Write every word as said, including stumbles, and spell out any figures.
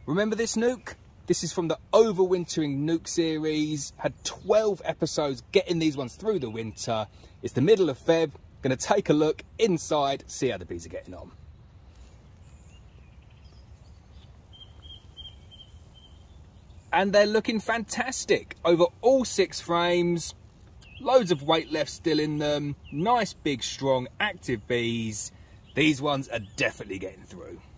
Remember this nuke? This is from the Overwintering Nuke series. Had twelve episodes getting these ones through the winter. It's the middle of Feb. Gonna take a look inside, see how the bees are getting on. And they're looking fantastic over all six frames. Loads of weight left still in them. Nice, big, strong, active bees. These ones are definitely getting through.